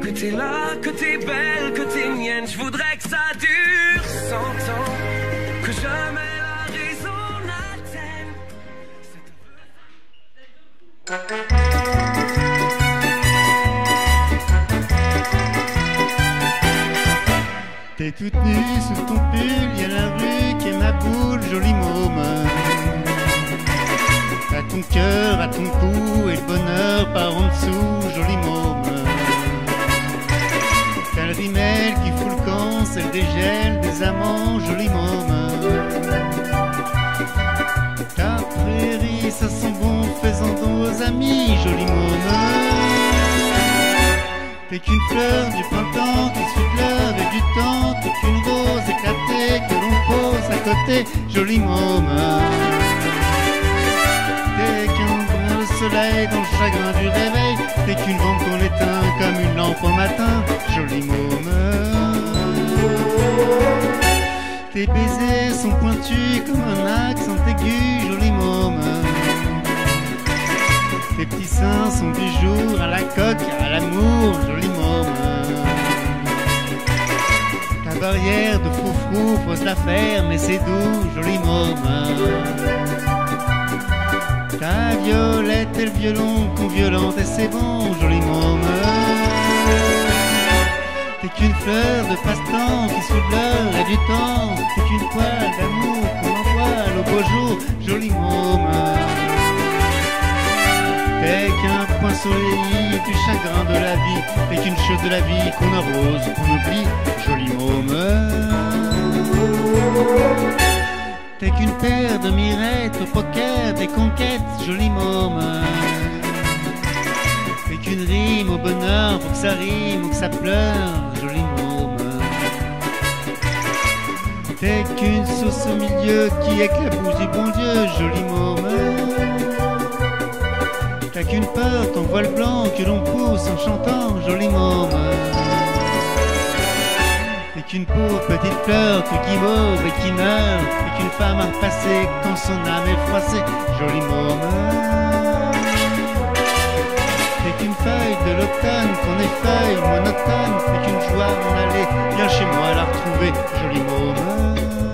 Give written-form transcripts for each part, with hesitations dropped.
que t'es là, que t'es belle, que t'es mienne. Je voudrais que ça dure 100 ans, que jamais la raison n'atteigne. T'es toute nue sous ton pull, y'a la rue qui est ma boule, jolie môme. À ton cœur, à ton cou, et le bonheur par en dessous, jolie môme. T'as le rimel qui fout le camp, c'est le dégel des amants, jolie môme. Ta prairie, ça sent bon, faisant don aux amis, jolie môme. T'es qu'une fleur du printemps qui suit l'heure et du temps. T'es qu'une rose éclatée que l'on pose à côté, jolie môme. T'es qu'un brin de soleil dans le chagrin du réveil. T'es qu'une lampe qu'on éteint comme une lampe au matin, jolie môme. Tes baisers sont pointus comme un accent aigu, jolie môme. Tes petits seins sont du jour à la coque, à l'amour, jolie môme. Ta barrière de froufrou, faut se la faire, mais c'est doux, jolie môme. Ta violette et le violon qu'on violente et c'est bon, jolie môme. T'es qu'une fleur de passe-temps qui sous l'heure et du temps. T'es qu'une poêle d'amour qu'on envoie au beau jour, jolie môme. T'es qu'un point soleil du chagrin de la vie. T'es qu'une chose de la vie qu'on arrose, qu'on oublie, jolie môme. T'es qu'une paire de mirettes au poker des conquêtes, jolie môme. T'es qu'une rime au bonheur, faut que ça rime ou que ça pleure, jolie môme. T'es qu'une sauce au milieu qui éclabousse du bon Dieu, jolie môme. T'as qu'une peur, ton voile blanc que l'on pousse en chantant, jolie môme. T'es qu'une pauvre petite fleur tout guimauve et qui meurt. T'es qu'une femme à repasser quand son âme est froissée, jolie môme. T'es qu'une feuille de l'automne qu'on effeuille monotone. T'es qu'une joie en aller, viens chez moi la retrouver, jolie môme.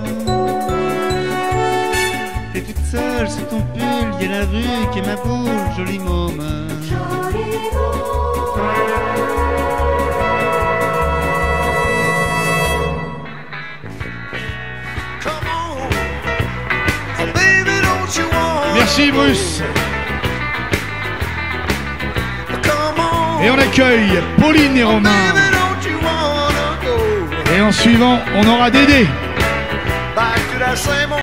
T'es toute seule sous ton pull, y'a la rue qui est ma boule, jolie môme. Merci Bruce. Et on accueille Pauline et Romain. Et en suivant, on aura Dédé.